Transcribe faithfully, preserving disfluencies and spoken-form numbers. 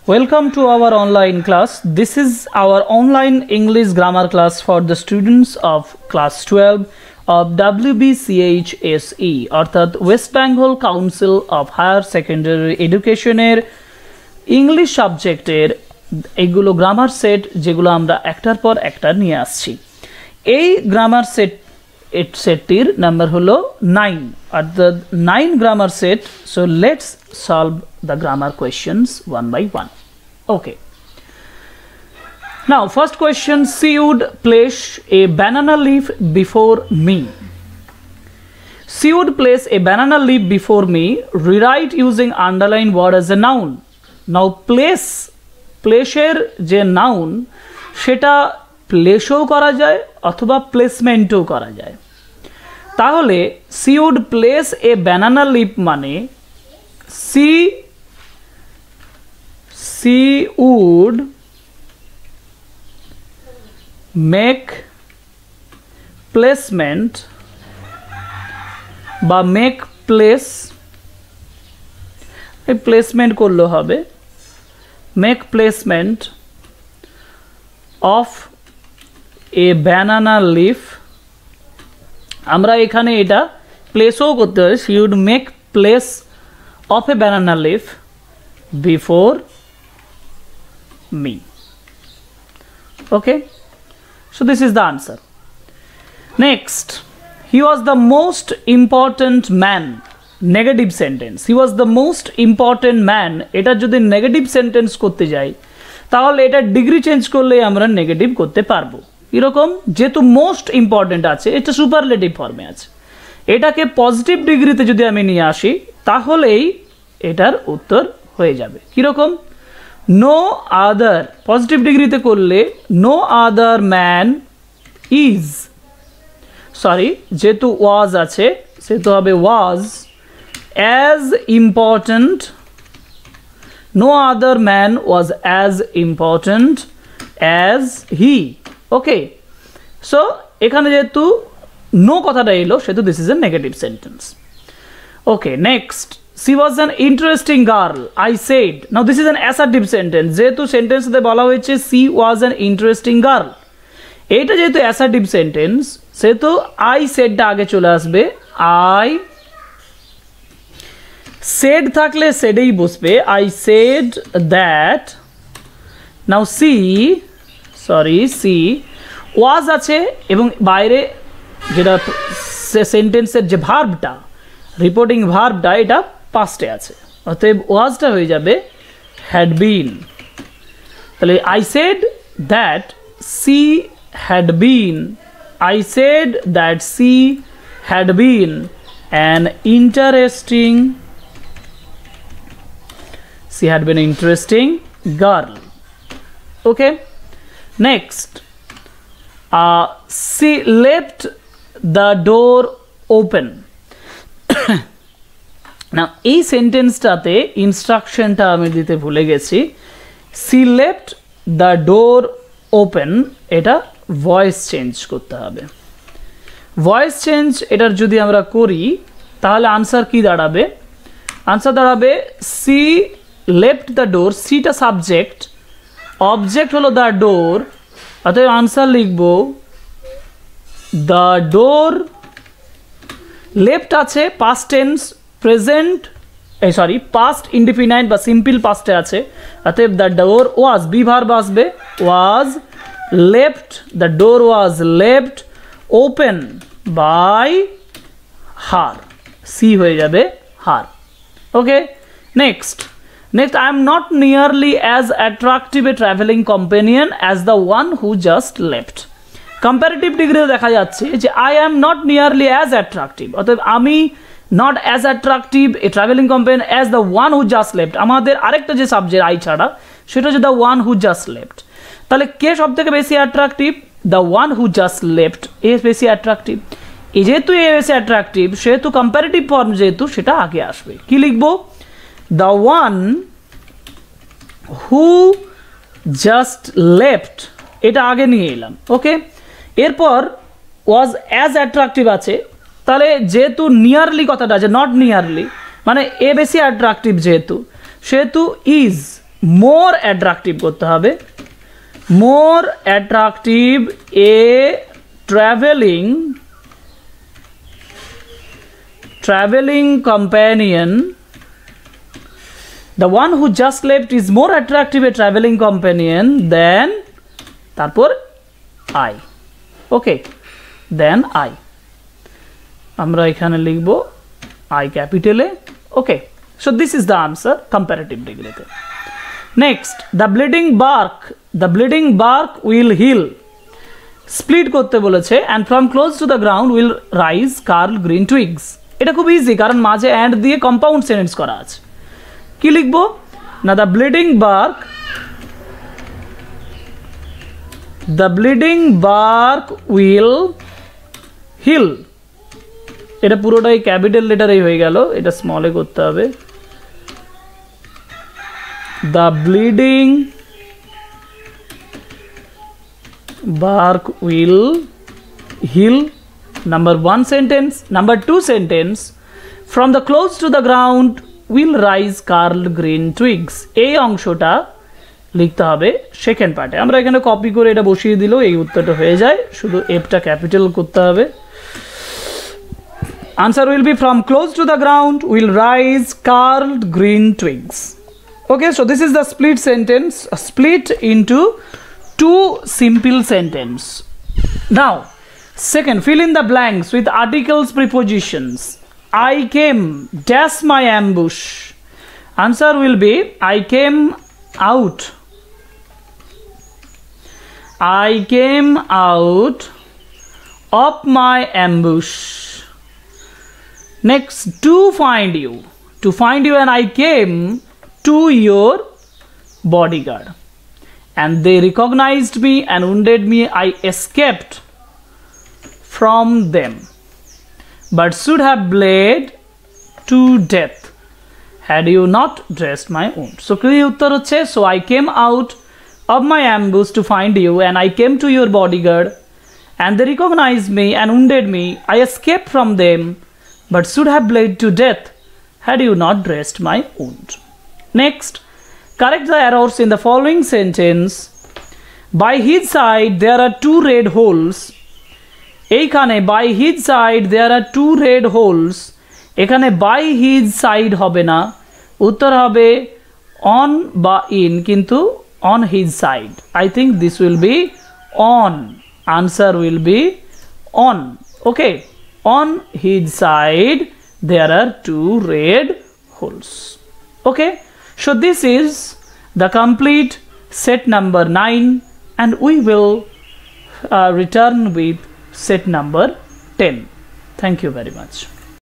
Welcome to our online class. This is our online English grammar class for the students of class twelve of W B C H S E অর্থাৎ West Bengal Council of Higher Secondary Education এর English সাবজেক্টের এগুলো grammar set যেগুলো আমরা একটার পর একটা নিয়ে আসছি। এই গ্রামার সেট এর সেটটির নাম্বার হলো nine অর্থাৎ nine grammar set. So let's solve the grammar questions one by one. Okay. Now, first question: she would place a banana leaf before me. She would place a banana leaf before me. Rewrite using underline word as a noun. Now, place place এর যে noun সেটা place ও করা যায় অথবা placement ও করা যায়। তাহলে she would place a banana leaf মানে she she would make placement বা make place এই placement করলে হবে make placement of a banana leaf। আমরা এখানে এটা place ও করতে হয়। she would make place of a banana leaf before me. Okay, so this is the answer. Next, he was the most important man. Negative sentence. He was the most important man. এটা যদি negative sentence করতে যাই তাহলে এটা degree change করলে আমরা negative করতে পারবো। এরকম যেহেতু মোস্ট ইম্পর্টেন্ট আছে এটা সুপারলেটিভ ফর্মে আছে, এটাকে পজিটিভ ডিগ্রিতে যদি আমি নিয়ে আসি তাহলেই এটার উত্তর হয়ে যাবে। কিরকম? নো আদার পজিটিভ ডিগ্রিতে করলে no other man is, sorry যেহেতু ওয়াজ আছে সেহেতু হবে was as important, no other man was as important as he. Okay, so এখানে যেহেতু নো কথাটা এলো সেহেতু this is a negative sentence. Okay, next, she was an interesting girl, I said. Now this is an assertive sentence. যেহেতু সেন্টেন্সে বলা হয়েছে she was an interesting girl, এটা যেহেতু assertive sentence সেহেতু I saidটা আগে চলে আসবে। I said থাকলে saidই বসবে। I said that. Now she, sorry she was আছে এবং বাইরে যেটা সেন্টেন্সের যে ভার্বটা রিপোর্টিং ভার্বটা এটা পাস্টে আছে, অতএব ওয়াজটা হয়ে যাবে হ্যাড বিন। তাহলে I said that she had been, I said that she had been an interesting, she had been interesting girl. Okay, next, she left the door open. না এই সেন্টেন্সটাতে ইনস্ট্রাকশনটা আমি দিতে ভুলে গেছি। She left the door open, এটা voice change করতে হবে। ভয়েস চেঞ্জ এটার যদি আমরা করি তাহলে আনসার কি দাঁড়াবে? আনসার দাঁড়াবে সি লেফট দ্য ডোর, সিটা সাবজেক্ট, অবজেক্ট হলো দ্য ডোর, অতএব আনসার লিখব দ্য ডোর। লেফট আছে পাস্ট টেন্স, প্রেজেন্ট এই সরি পাস্ট ইনডিফিনাইট বা সিম্পল পাস্টে আছে, অতএব the door was, be verb আসবে was left, the door was left open by her, she হয়ে যাবে her. Okay, next next I am not nearly as attractive a travelling companion as the one who just left. Comparative ডিগ্রিতে দেখা যাচ্ছে যে I am not nearly as attractive, অতএব আমি not as attractive a travelling companion as the one who just left. আমাদের আরেকটা যে subject I ছাড়া সেটা হচ্ছে the one who just left. তাহলে কে সব থেকে বেশি attractive? The one who just left, এ বেশি অ্যাট্রাকটিভ। এই যেহেতু এ বেশি অ্যাট্রাকটিভ সেহেতু কম্পারেটিভ ফর্ম যেহেতু সেটা আগে আসবে। কি লিখব? The one who just left, এটা আগে নিয়ে এলাম। ওকে, এরপর ওয়াজ অ্যাজ অ্যাট্রাকটিভ আছে, তাহলে যেহেতু নিয়ারলি কথাটা আছে, নট নিয়ারলি মানে এ বেশি অ্যাট্রাকটিভ যেহেতু সেহেতু ইজ more attractive করতে হবে more attractive a traveling traveling companion the one who just left is more attractive a traveling companion than তারপর I okay then I আমরা এখানে লিখব I capital A okay so this is the answer comparative degree তে next the bleeding bark the bleeding bark will heal split করতে বলেছে and from close to the ground will rise curl green twigs এটা খুব easy কারণ মাঝে and দিয়ে compound sentence করা আছে কি লিখব না the bleeding bark the bleeding bark will heal এটা পুরোটাই ক্যাপিটাল লেটারেই হয়ে গেল এটা স্মলে করতে হবে the bleeding bark will heal number one sentence number two sentence from the close to the ground will rise curled green twigs এই অংশটা লিখতে হবে সেকেন্ড পার্টে আমরা এখানে কপি করে এটা বসিয়ে দিলেও এই উত্তরটা হয়ে যায় শুধু এফটা ক্যাপিটাল করতে হবে answer will be from close to the ground will rise curled green twigs okay so this is the split sentence split into two simple sentence now second fill in the blanks with articles prepositions I came dash my ambush answer will be I came out I came out of my ambush next to find you to find you and I came to your bodyguard and they recognized me and wounded me I escaped from them but should have bled to death had you not dressed my wound so clear uttar hocche so I came out of my ambush to find you and I came to your bodyguard and they recognized me and wounded me I escaped from them but should have bled to death had you not dressed my wound next correct the errors in the following sentence by his side there are two red holes এইখানে by his side there are two red holes এখানে by his side হবে না উত্তর হবে on বা in কিন্তু on his side I think this will be on answer will be on okay on his side there are two red holes okay so this is the complete set number nine and we will uh, return with set number ten thank you very much